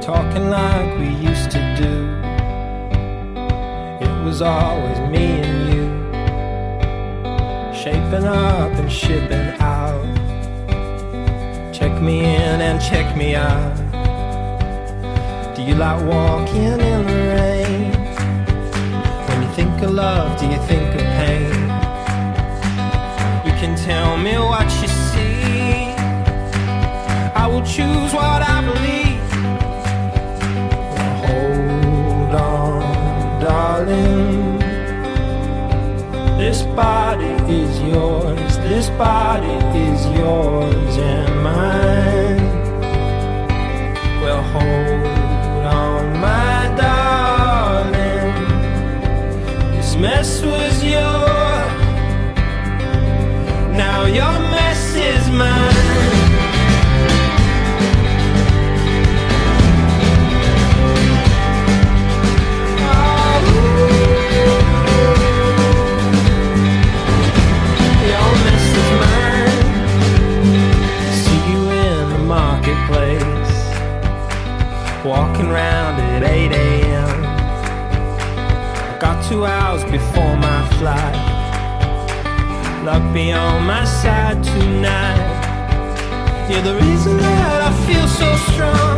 talking like we used to do. It was always me and you, shaping up and shipping out. Check me in and check me out. Do you like walking in the rain? When you think of love, do you think of pain? You can tell me what you see, I will choose what I believe. Well, hold on, darling, this body is yours, this body is yours and mine. Well, hold on, my darling, this mess was yours, now your mess is mine. Walking round at 8 AM. I got 2 hours before my flight. Luck be on my side tonight. You're the reason that I feel so strong.